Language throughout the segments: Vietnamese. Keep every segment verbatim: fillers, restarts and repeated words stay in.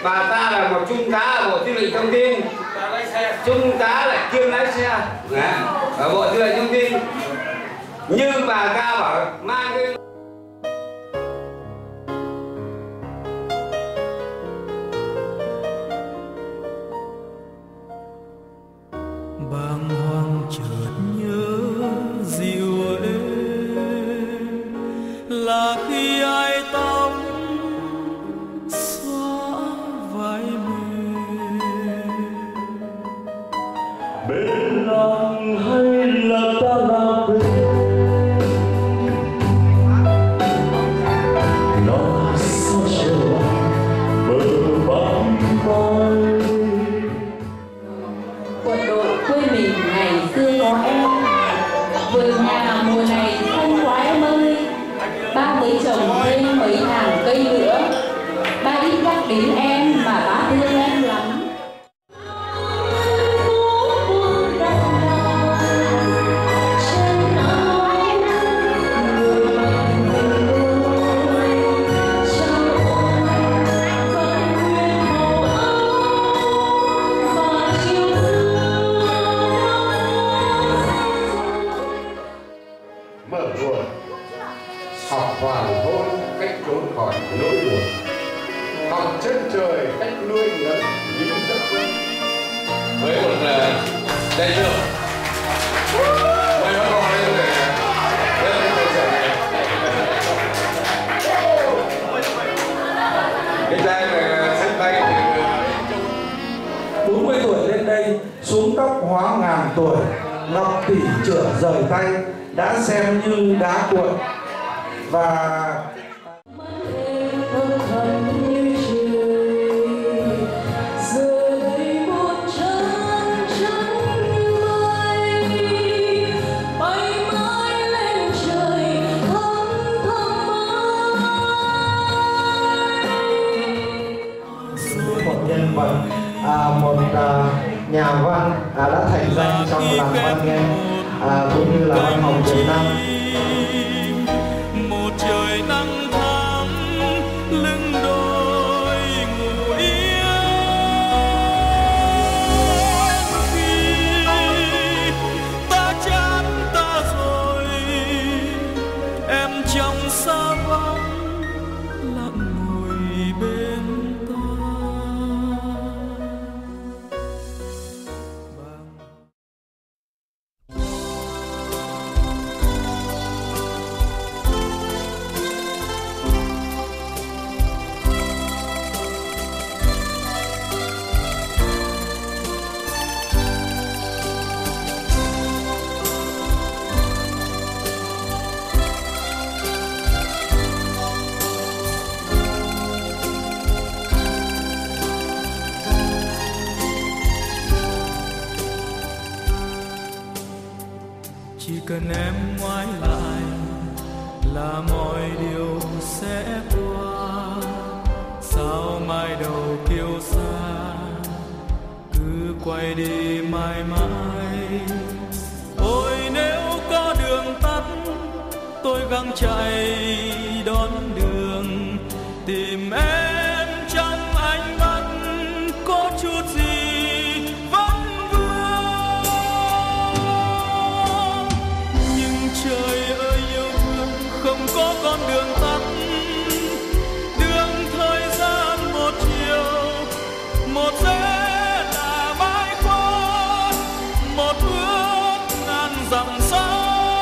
Bà ta là một trung tá ở Bộ Tư lệnh Thông tin. Trung tá là kiêm lái xe ở Bộ Tư lệnh Thông tin. Nhưng bà ta bảo mang cái bàng hoàng chợt nhớ dịu êm là khi ai tóc xóa vai mềm bên làng hay là ta là bên nó sao chiều bờ bóng bay. Quân đội quê mình ngày xưa có em, vườn nhà mùa này xanh quá em ơi. Ba mới trồng thêm mấy hàng cây nữa, ba ít nhắc đến em mà ba thương em lắm. Mở buồn, học hoàng hôn cách trốn khỏi nỗi buồn, học chân trời cách nuôi nấng những giấc mơ. với một đây chưa? Mời bác con lên để lên lên trở này. Cái trang này sân bay bốn mươi tuổi lên đây, xuống tóc hóa ngàn tuổi, ngọc tỷ chửa rời tay, đã xem như đá cuội. Và một nhân vật, à, một à, nhà văn à, đã thành danh trong làng văn nghệ à, cũng như là văn học Việt Nam. Một trời nắng thắm lưng đôi ngủ yên khi ta chán ta rồi em trong xa vắng lặng ngồi bên ta. Chỉ cần em ngoái lại là mọi điều sẽ qua. Sao mai đầu kiêu xa cứ quay đi mãi mãi. Ôi nếu có đường tắt tôi gắng chạy đón đường, tìm em trong ánh mắt có chút gì không có con đường tắt. Đường thời gian một chiều, một giây là mãi qua, một bước ngàn dặm xa.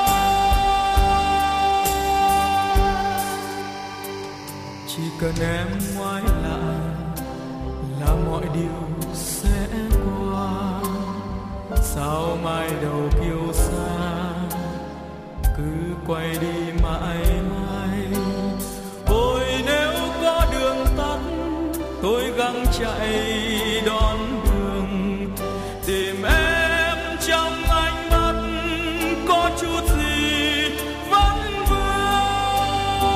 Chỉ cần em ngoái lại là mọi điều sẽ qua. Sao mai đầu kiêu xa cứ quay đi mãi mãi. Ôi nếu có đường tắt tôi gắng chạy đón đường, tìm em trong ánh mắt có chút gì vẫn vương.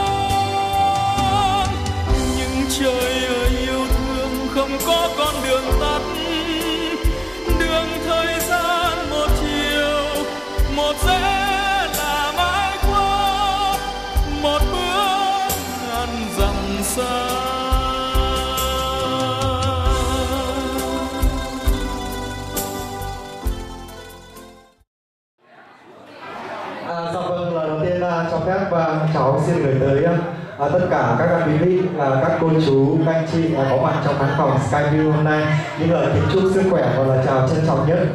Nhưng trời ơi yêu thương không có con đường tắt. Đường thời gian một chiều, một giây một bước ngàn dặm xa. cháu xin gửi tới à, tất cả các quý vị, à, các cô chú, các anh chị à, có mặt trong khán phòng Skyview hôm nay những lời kính chúc sức khỏe và lời chào trân trọng nhất.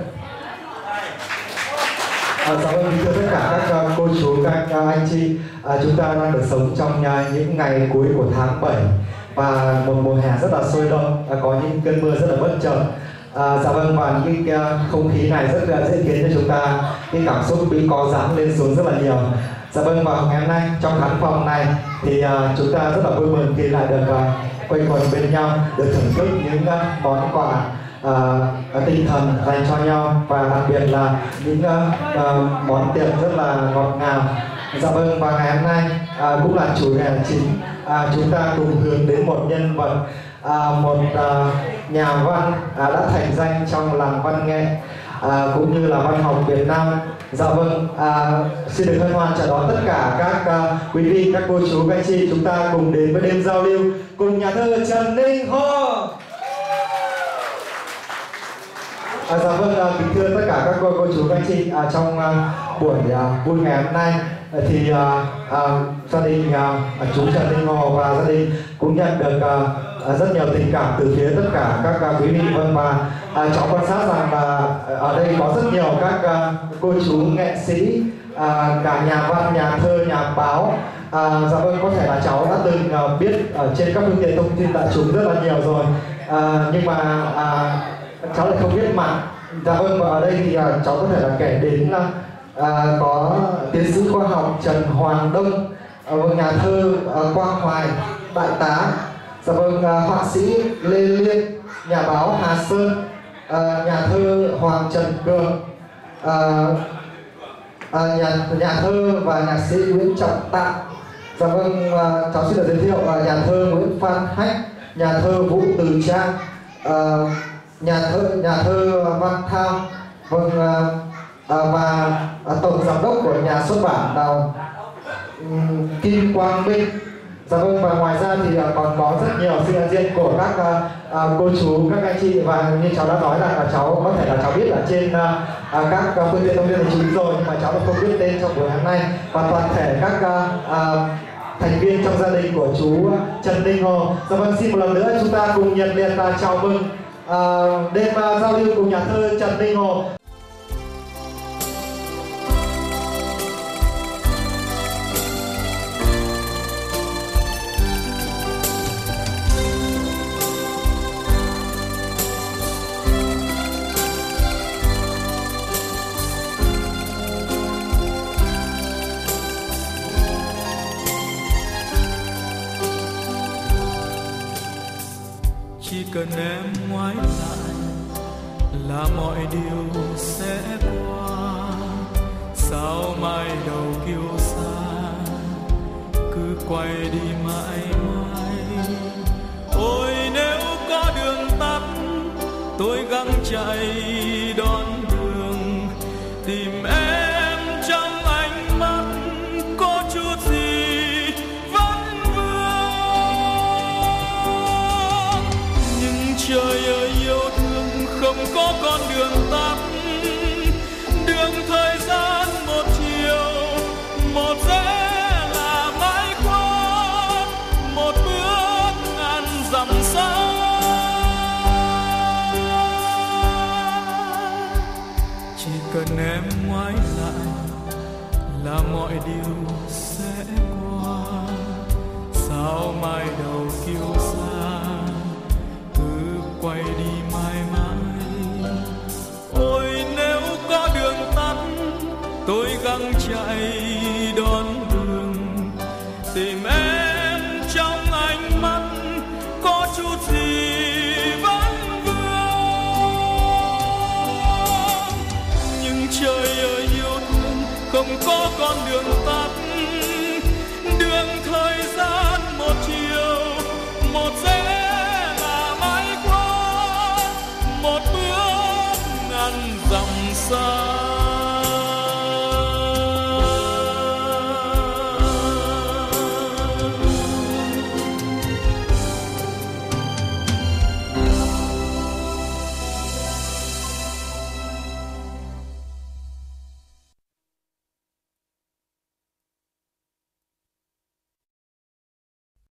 À, cảm ơn thưa tất cả các uh, cô chú, các uh, anh chị. À, chúng ta đang được sống trong uh, những ngày cuối của tháng bảy và một mùa hè rất là sôi động, uh, có những cơn mưa rất là bất chợt. À, dạ vâng, và những cái uh, không khí này rất là dễ khiến cho chúng ta cái cảm xúc bị có giãn lên xuống rất là nhiều. Dạ vâng, và ngày hôm nay trong khán phòng này thì uh, chúng ta rất là vui mừng khi lại được uh, quây quần bên nhau, được thưởng thức những uh, món quà uh, tinh thần dành cho nhau, và đặc biệt là những uh, uh, món tiệc rất là ngọt ngào. Dạ vâng, và ngày hôm nay uh, cũng là chủ đề chính. Uh, chúng ta cùng hướng đến một nhân vật, uh, một uh, nhà văn uh, đã thành danh trong làng văn nghệ uh, cũng như là văn học Việt Nam. Dạ vâng, uh, xin được hân hoan chào đón tất cả các uh, quý vị, các cô chú, các anh chị, chúng ta cùng đến với đêm giao lưu cùng nhà thơ Trần Ninh Hồ. À, dạ vâng, à, kính thưa tất cả các cô, cô chú, các anh chị, à, trong à, buổi à, vui ngày hôm nay à, thì à, à, gia đình à, chú Trần Ninh Hồ và gia đình cũng nhận được à, à, rất nhiều tình cảm từ phía tất cả các à, quý vị. Vâng, và à, cháu quan sát rằng là ở đây có rất nhiều các à, cô chú nghệ sĩ, à, cả nhà văn, nhà thơ, nhà báo. À, dạ vâng, có thể là cháu đã từng à, biết ở trên các phương tiện thông tin đại chúng rất là nhiều rồi, à, nhưng mà à, cháu lại không biết mặt. Dạ vâng, và ở đây thì uh, cháu có thể là kể đến uh, có tiến sĩ khoa học Trần Hoàng Đông, uh, nhà thơ uh, Quang Hoài, đại tá. Dạ vâng, uh, họa sĩ Lê Liên, nhà báo Hà Sơn, uh, nhà thơ Hoàng Trần Cường, uh, uh, nhà, nhà thơ và nhạc sĩ Nguyễn Trọng Tạng. Dạ vâng, uh, cháu xin được giới thiệu uh, nhà thơ Nguyễn Phan Hách, nhà thơ Vũ Từ Trang, uh, nhà thơ nhà thơ Văn Thao, vâng, à, à, và à, tổng giám đốc của nhà xuất bản là um, Kim Quang Minh. Dạ vâng, và ngoài ra thì à, còn có rất nhiều sự hiện diện của các à, à, cô chú, các anh chị, và như cháu đã nói là, là cháu có thể là cháu biết là trên à, à, các à, phương tiện thông tin đại chúng rồi, nhưng mà cháu không biết tên trong buổi hôm nay. Và toàn thể các à, à, thành viên trong gia đình của chú Trần Ninh Hồ. Dạ vâng, xin một lần nữa chúng ta cùng nhiệt liệt và chào mừng À, đêm uh, giao lưu cùng nhà thơ Trần Ninh Hồ. Chỉ cần em ngoái lại là mọi điều sẽ qua. Sao mai đầu kiêu xa cứ quay đi mãi mãi. Ôi nếu có đường tắt tôi gắng chạy đón đường, tìm em trong ánh mắt có chút gì vẫn vương. Nhưng trời ơi yêu thương không có con đường tắt, đường thời gian một chiều, một dễ là mãi qua, một bước ngàn dặm xa. Chỉ cần em ngoái lại là mọi điều sẽ qua. Sao mai đầu kiêu xa cứ quay đi mãi mãi. Ôi nếu có đường tắt tôi gắng chạy đón đường, tìm em trong ánh mắt có chút gì vẫn vương. Nhưng trời ơi yêu thương không có con đường tắt, đường thời gian một chiều, một giây là mãi qua, một bước ngàn dặm xa.